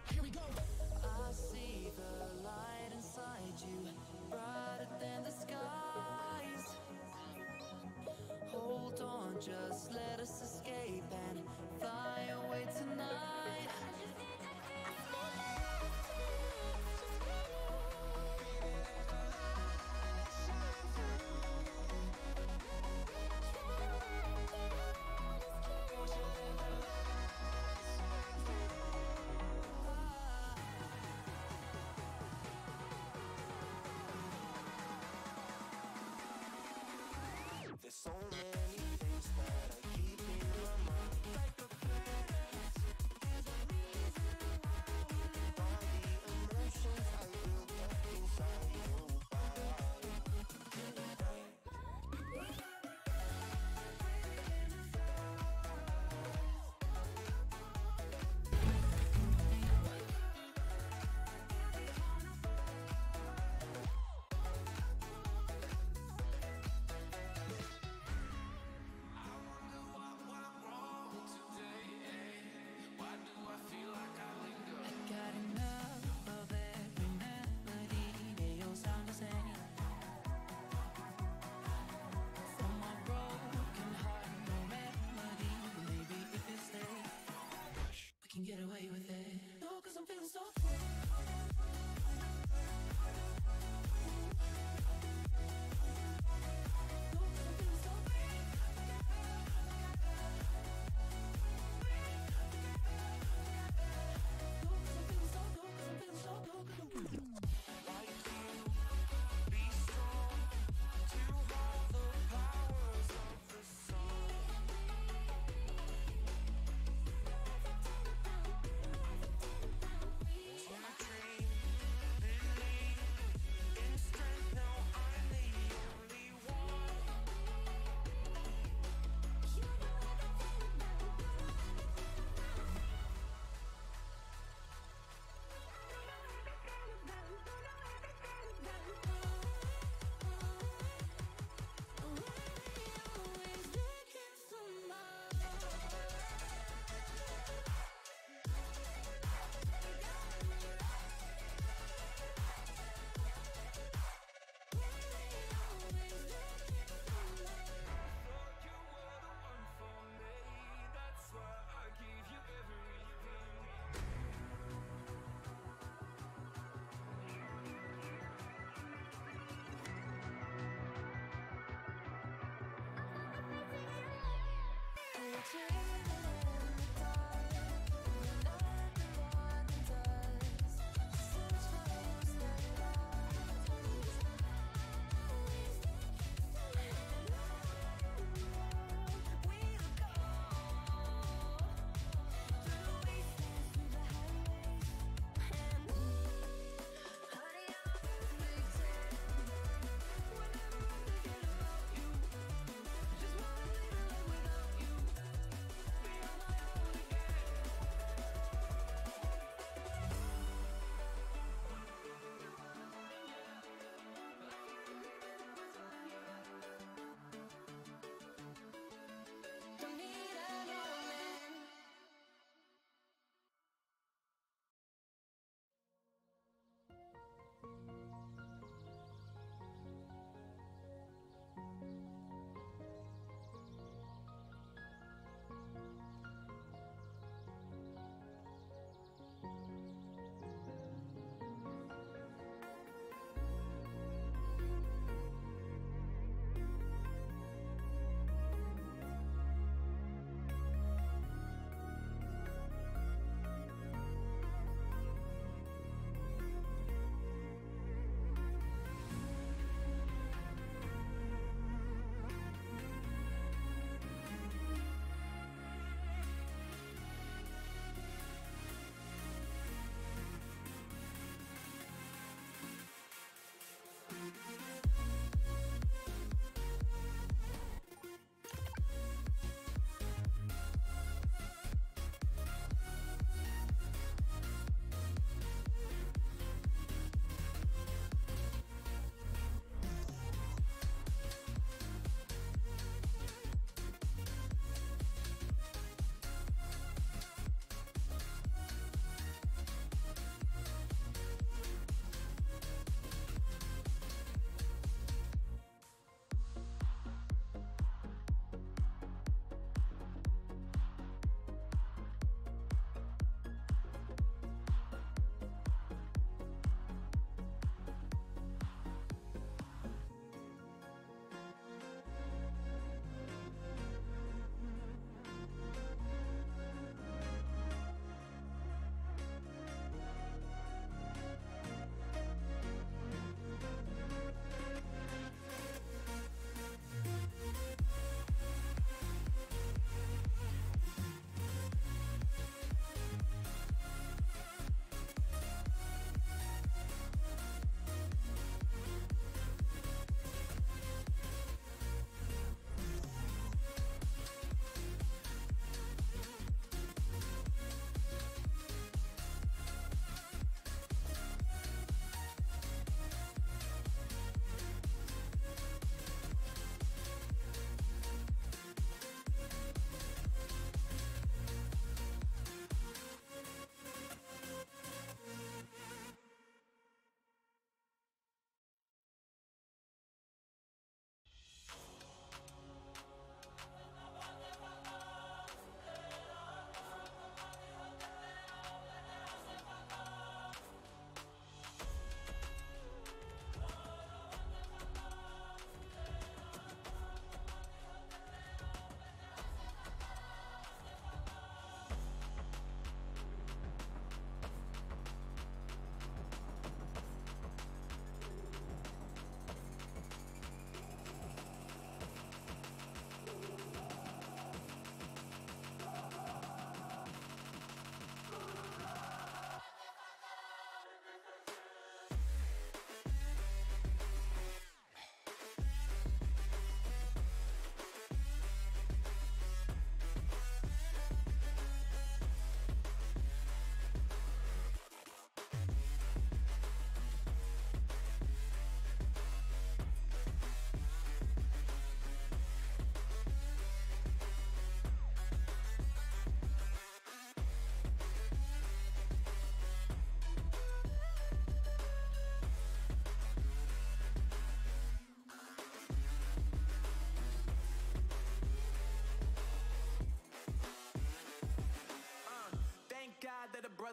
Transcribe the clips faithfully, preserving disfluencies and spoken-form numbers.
Here we go. I see the light inside you, brighter than the skies. Hold on, just let us escape and fly away tonight. There's so many things that I keep in my mind. Like the past, there's a reason why we live. All the emotions I built up inside you.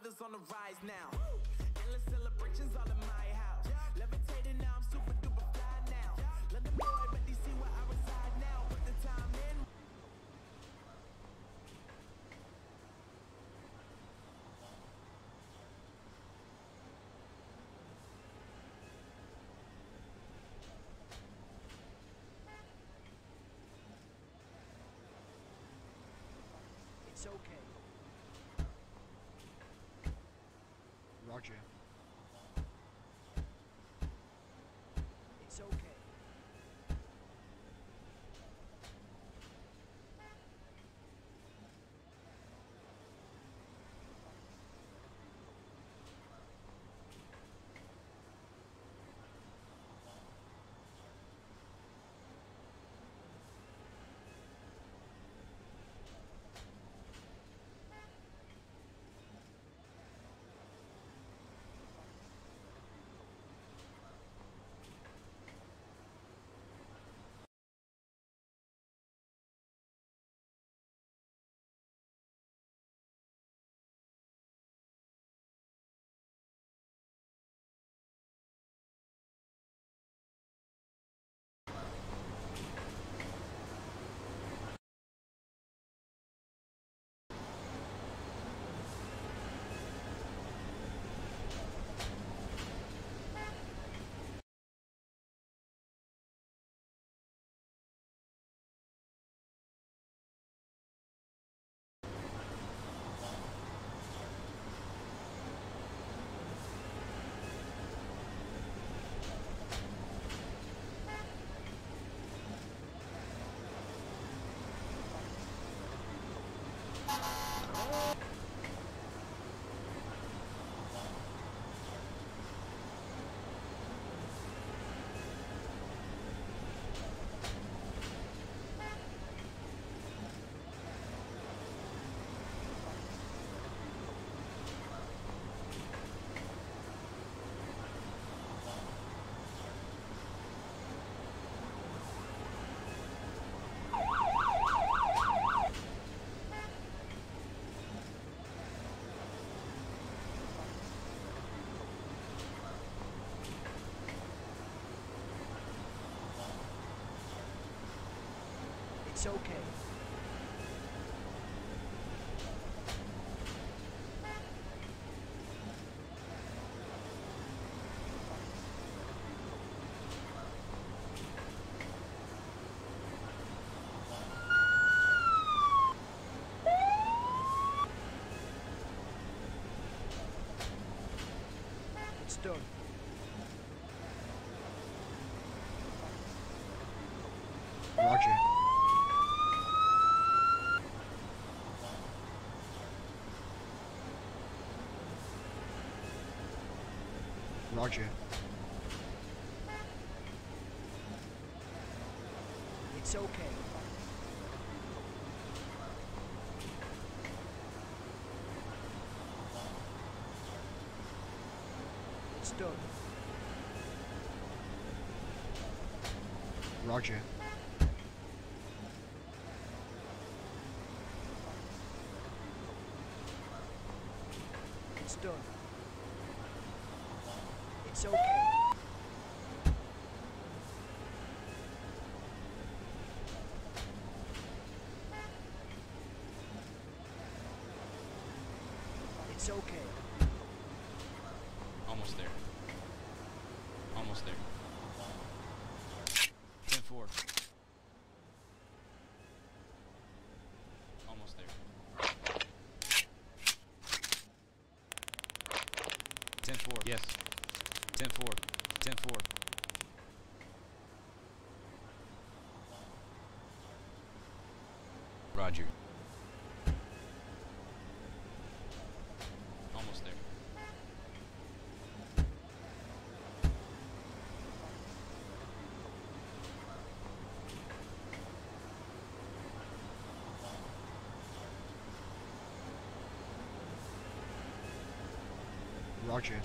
brothers on the rise now. Endless celebrations all in my house. Levitating now, I'm super duper fly now. London boy, but D C where I reside now. Put the time in. It's okay. Roger. It's okay. It's okay. It's done. Roger. Roger. It's okay. It's done. Roger. It's done. It's okay. It's okay. Almost there. Almost there. ten four. Almost there. ten four. Yes. ten four. ten four. Roger. Almost there. Roger.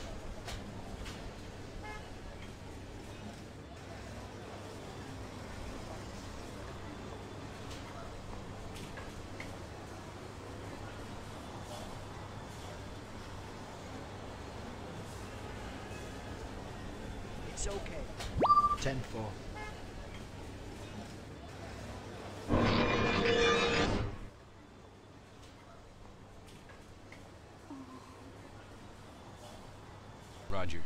It's okay. ten four. Roger.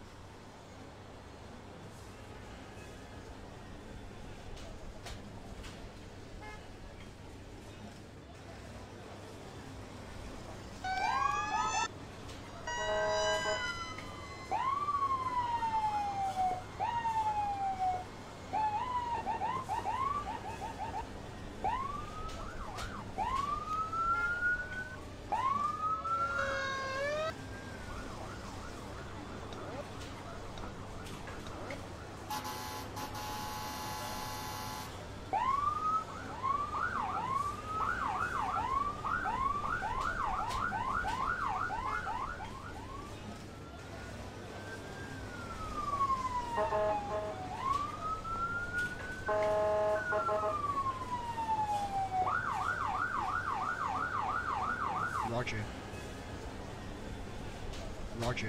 Roger. Roger.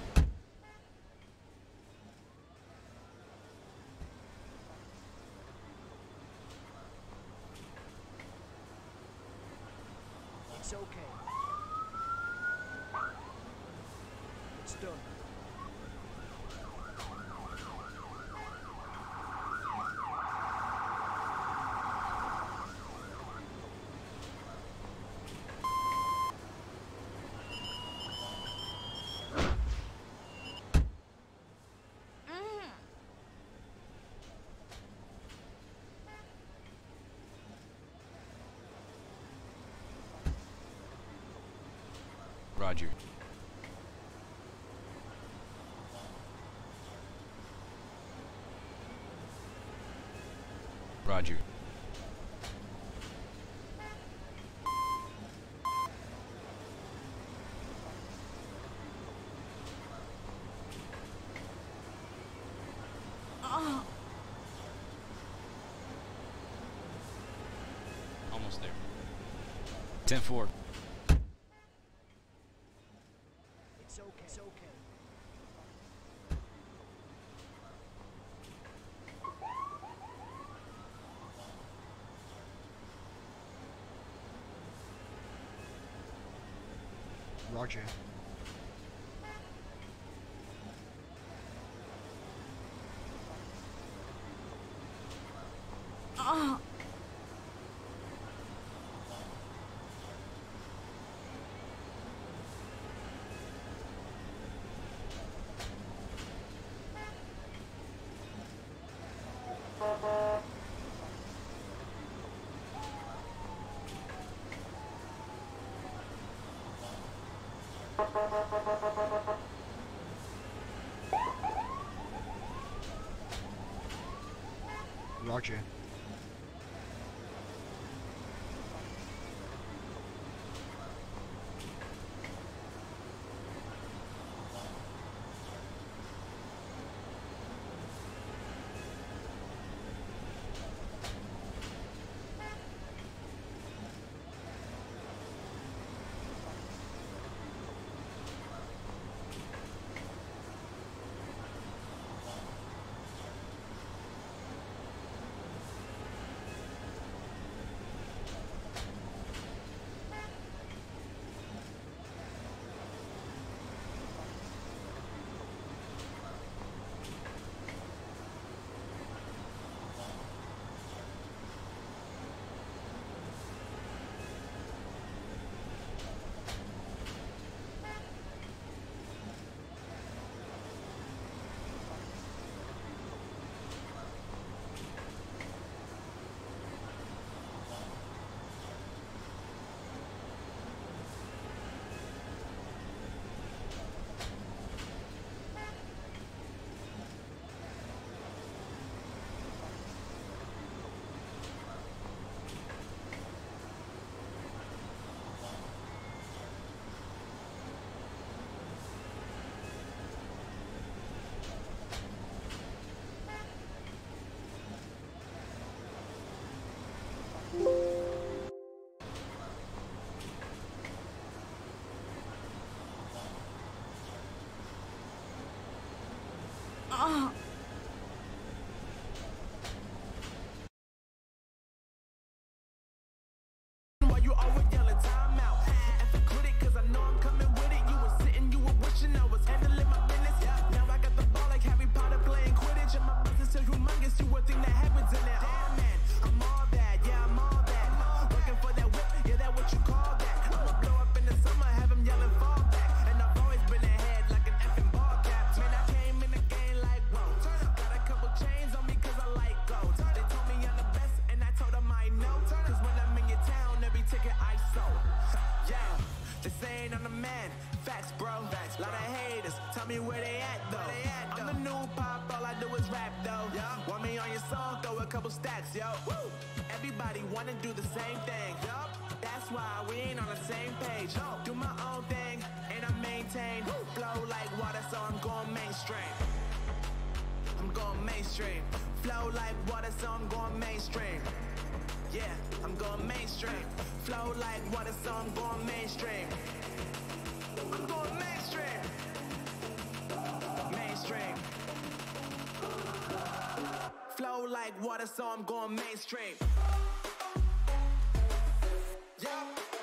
It's okay. It's done. Roger. Roger. Almost there. ten four. It's okay. It's okay. Roger. Roger. Just saying I'm the man. Facts, bro. Facts, lot of haters. Tell me where they at, though. Where they at, though? I'm the new pop, all I do is rap, though. Yeah. Want me on your song, throw a couple stacks, yo. Woo. Everybody wanna do the same thing. Yup. That's why we ain't on the same page. No. Do my own thing, and I maintain. Woo. Flow like water, so I'm going mainstream. I'm going mainstream. Flow like water, so I'm going mainstream. Yeah, I'm going mainstream. Flow like water, so I'm going mainstream. I'm going mainstream. Mainstream. Flow like water, so I'm going mainstream. Yeah.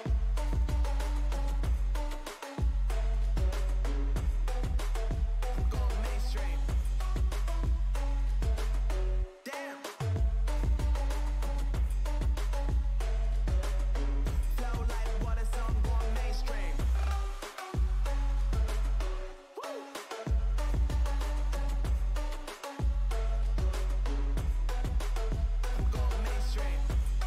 I'm going mainstream. Damn. Flow like water, so I'm going mainstream. Woo. I'm going mainstream.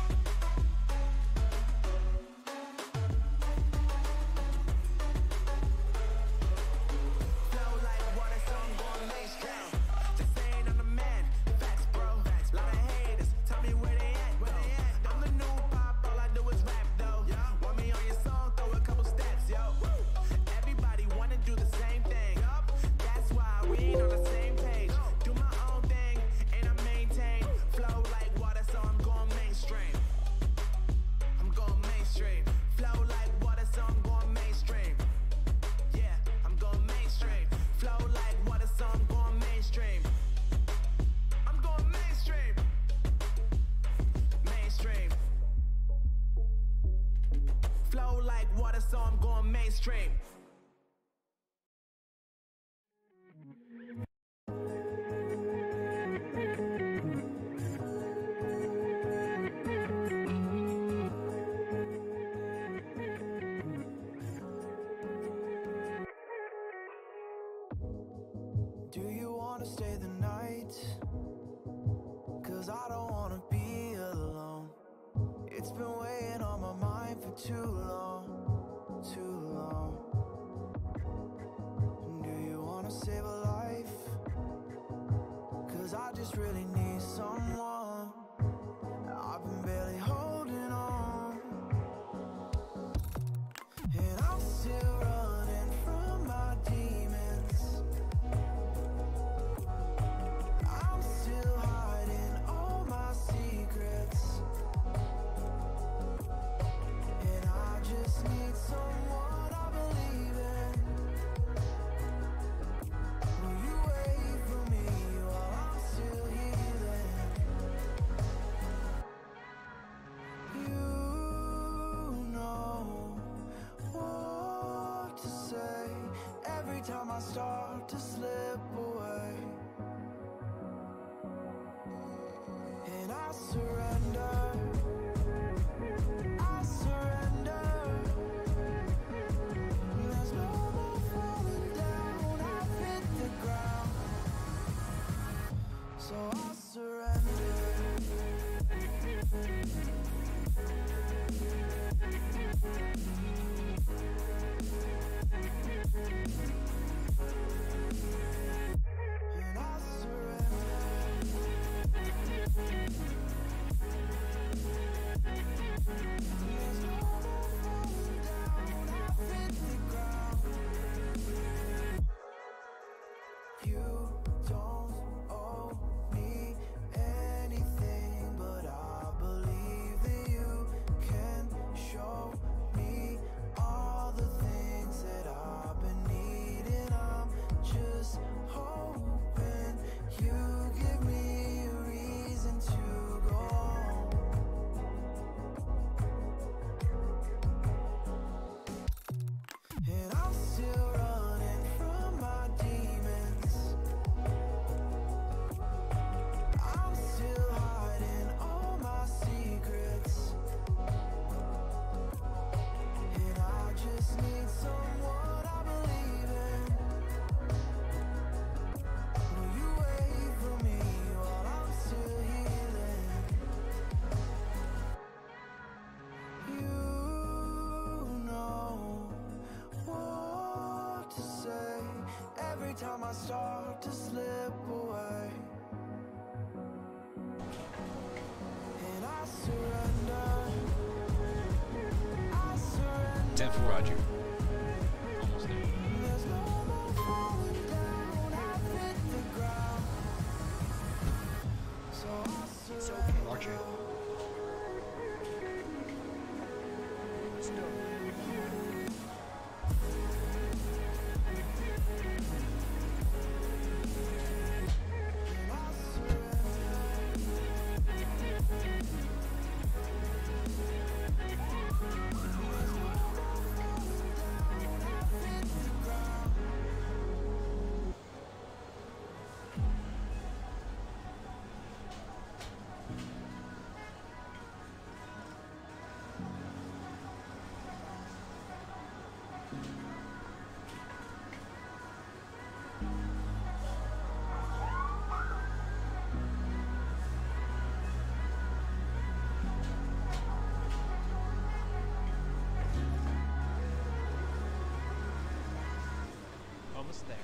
Flow like water, so I'm going mainstream. Just saying I'm the man. Facts, bro. Lot of haters. Tell me where they at, where they at. I'm the new pop, all I do is rap, though. Want me on your song, throw a couple steps, yo. Everybody wanna do the same thing. That's why we ain't on the same page. Do my own thing, and I maintain. Flow like water, so I'm going mainstream. I'm going mainstream. Flow like water, so I'm going mainstream. Yeah, I'm going mainstream. Flow like water, so I'm going mainstream. I'm going mainstream. Mainstream. Flow like water, so I'm going mainstream. Do you wanna stay the night? Cause I don't wanna be alone. It's been weighing on my mind for too long, too long. Do you wanna save a life? Cause I just really need someone. I've been barely holding on, and I'm still running from my demons. I'm still hiding all my secrets, and I just need someone I believe in. Will you wait for me while I'm still healing? four. Roger. Almost there. It's okay. Roger. It's done. Almost there.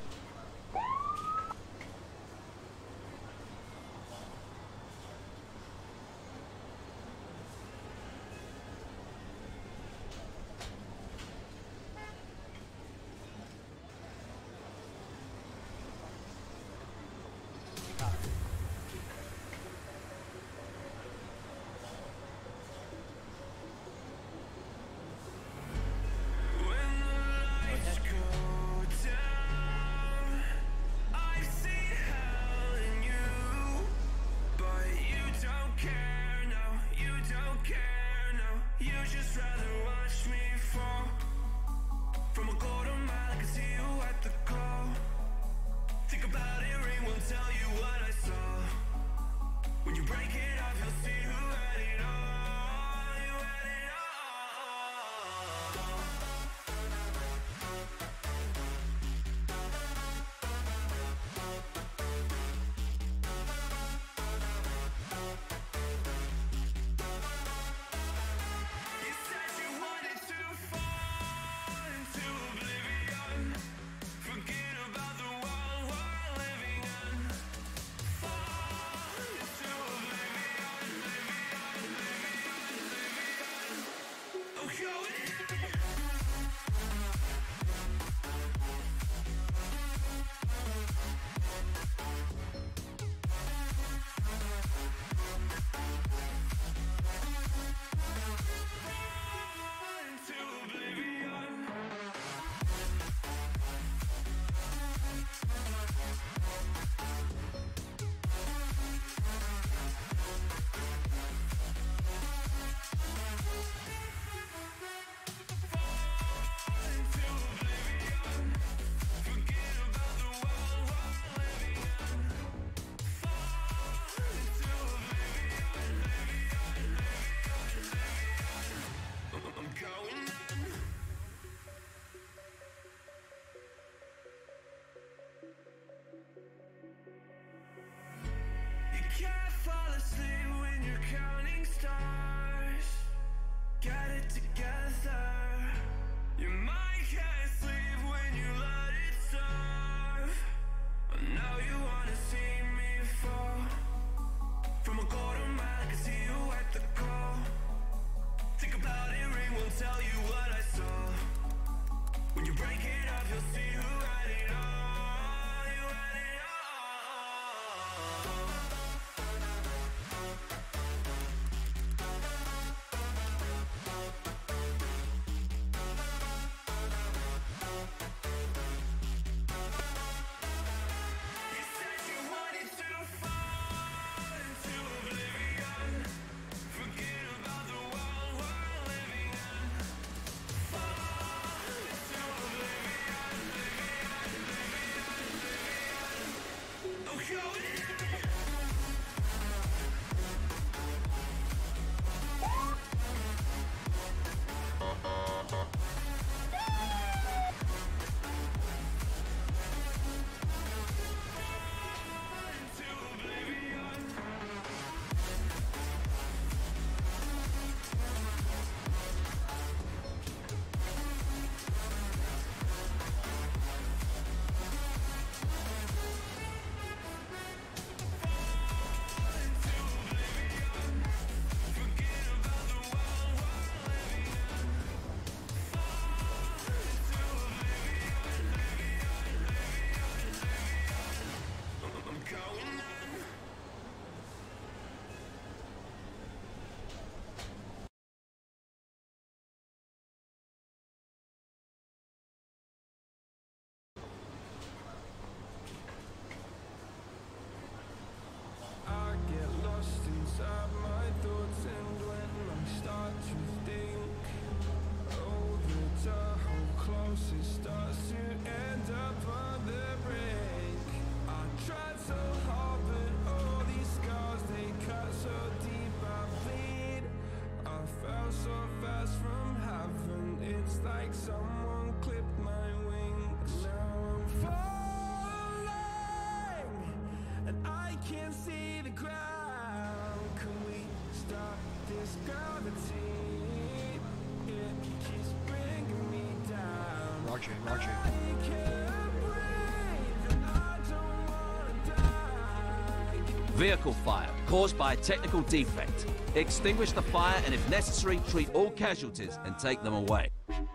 close, it starts to end up on the brink. I tried so hard, but all these scars, they cut so deep, I bleed. I fell so fast from heaven, it's like someone clipped my wings. Now I'm falling, and I can't see the ground. Can we stop this gravity? It keeps bringing me down. Roger, roger. I can't breathe, and I don't wanna die. Vehicle fire caused by a technical defect. Extinguish the fire and if necessary, treat all casualties and take them away.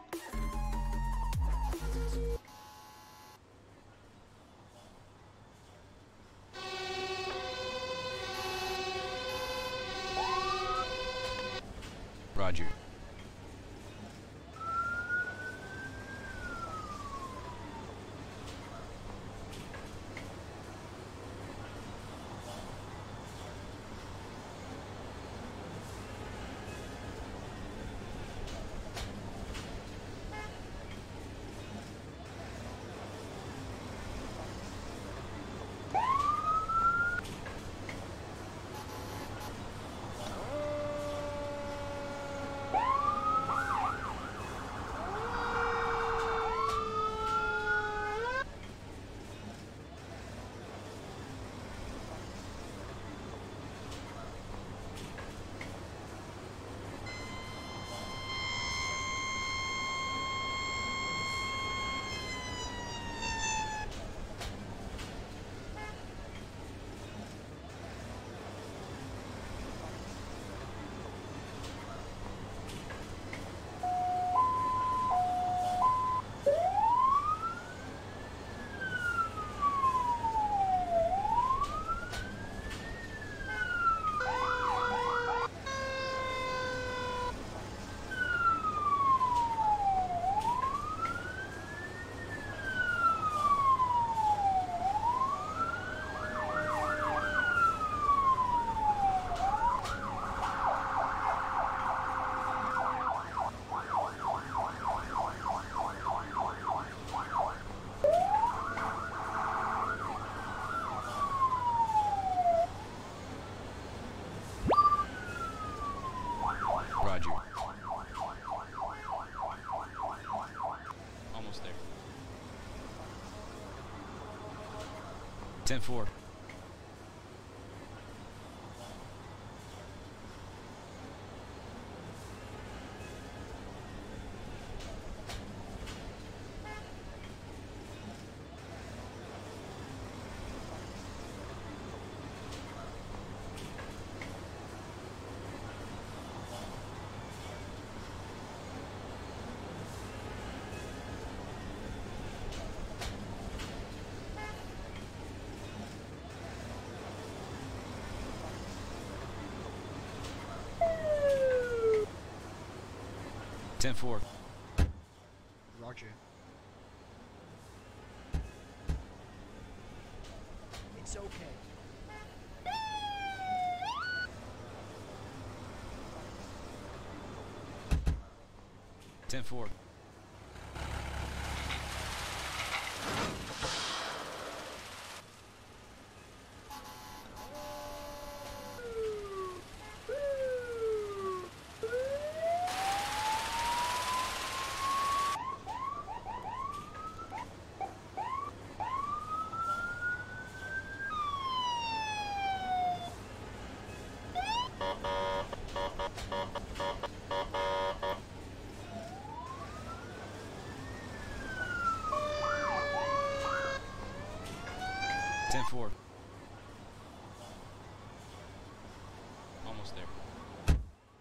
Roger. Roger. Almost there. ten four. ten four. Roger. It's okay. ten four. ten four. Almost there.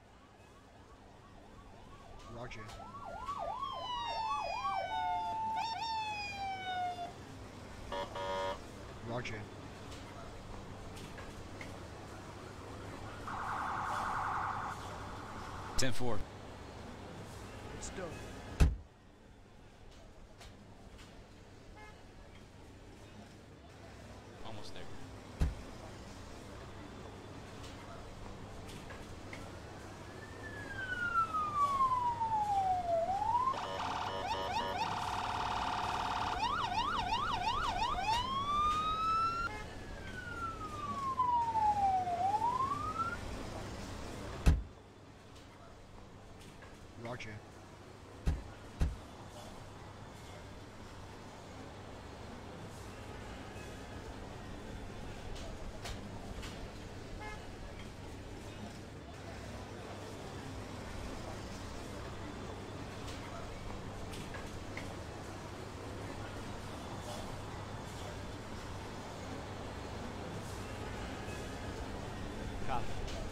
Roger. Roger. ten four. It's done. Almost there. Roger. Copy.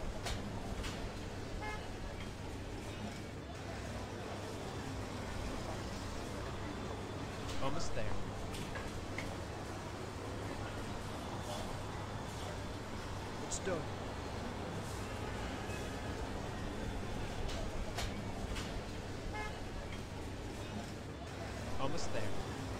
Almost there. It's done. Almost there.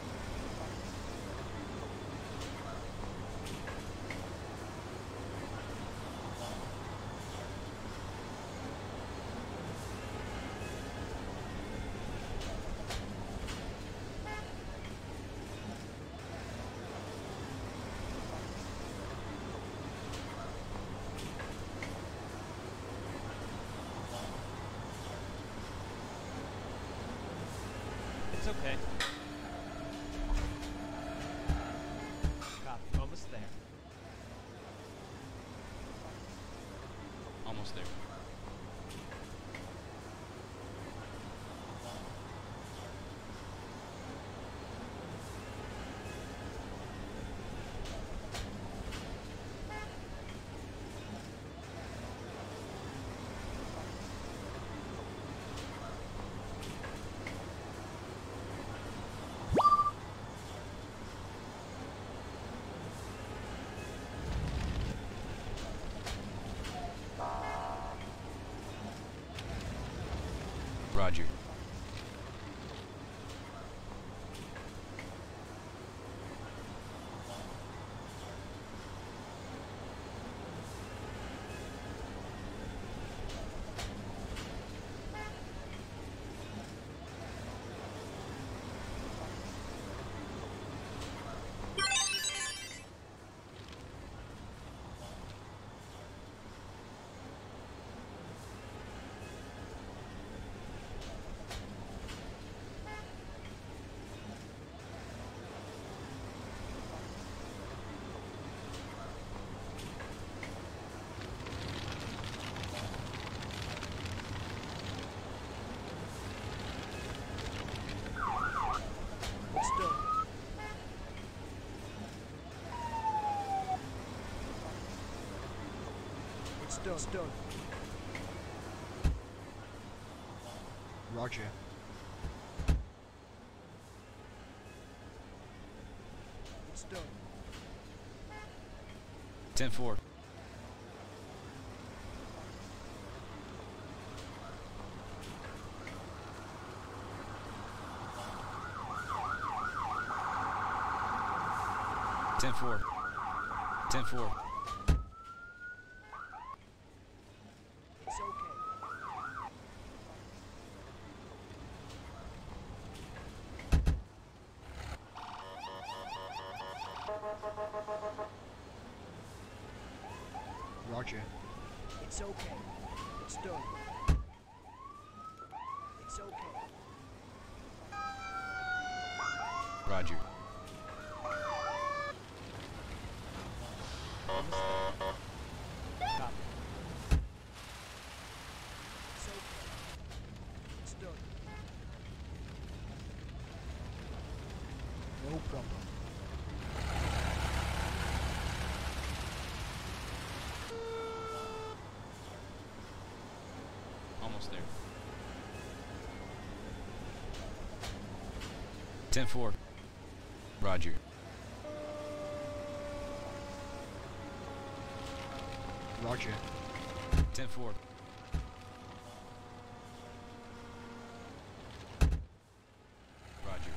It's okay. Copy. Almost there. Almost there. Roger. It's done. It's done. It's done. Roger. It's done. ten four. ten four. ten four. It's okay. Roger. It's okay. It's done. It's okay. Roger. Almost there. Copy. It's okay. It's done. No problem. Almost there. ten four. Roger. Roger. ten four. Roger.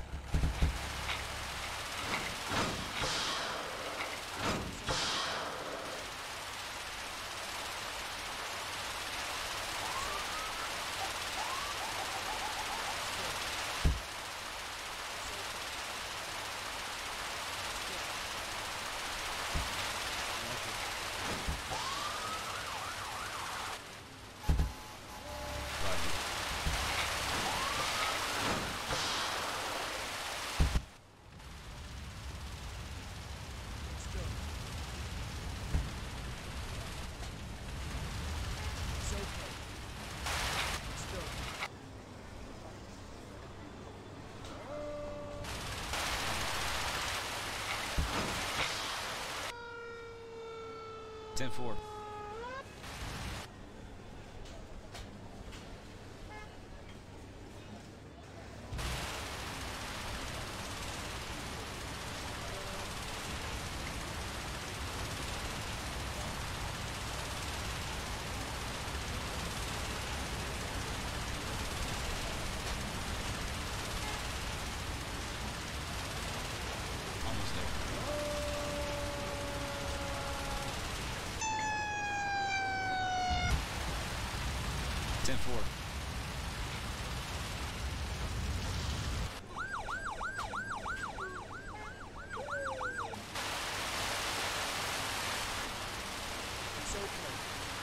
ten four. Almost there. ten four. It's okay.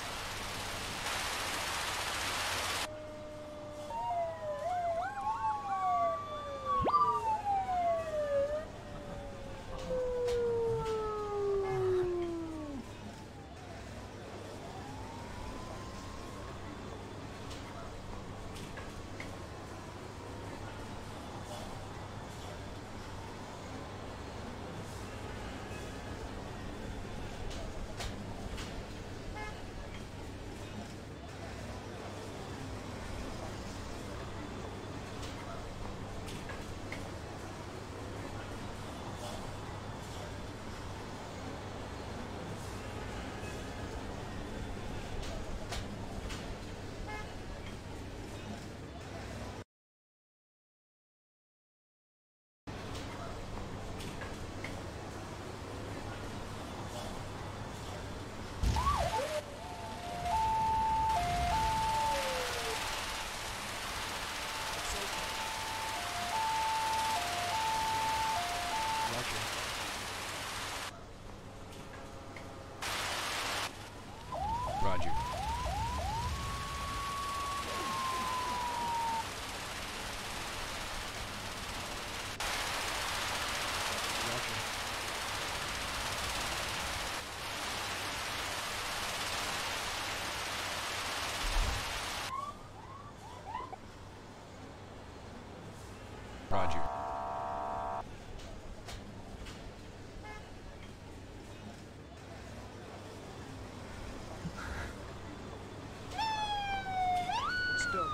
Roger. Roger. Roger. Roger. It's done.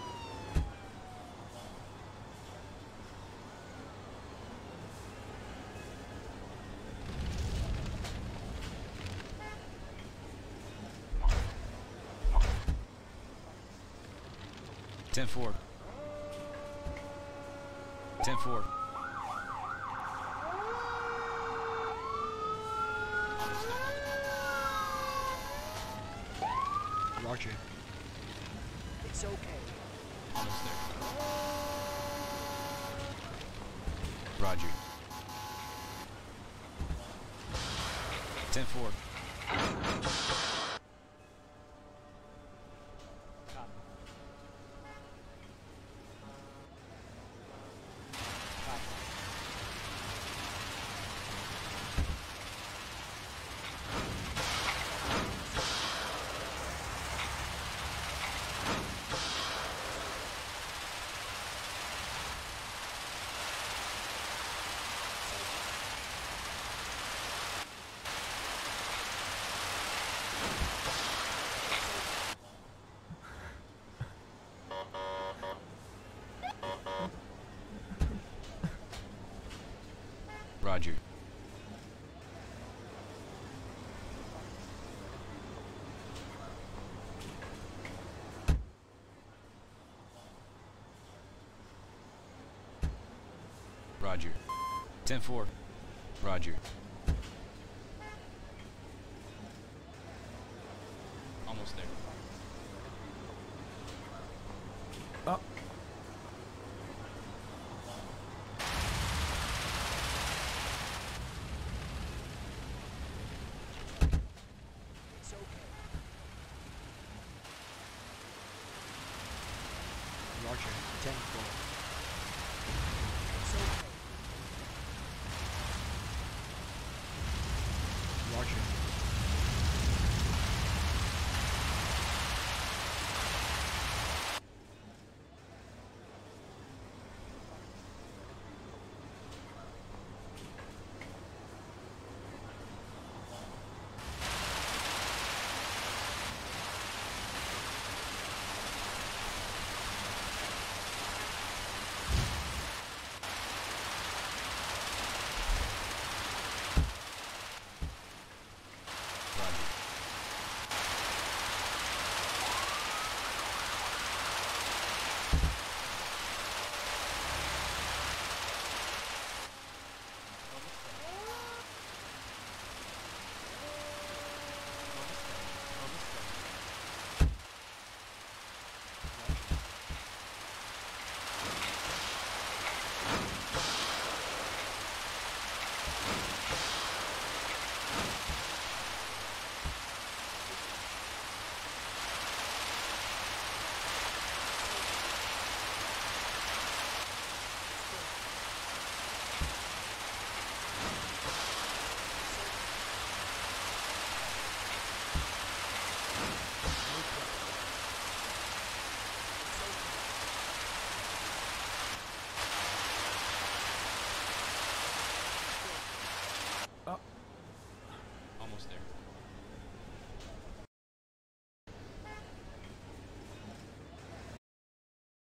ten four. ten four. Almost there. Roger. It's okay. Almost there. Roger. ten four. Copy. Roger. Roger. ten four. Roger.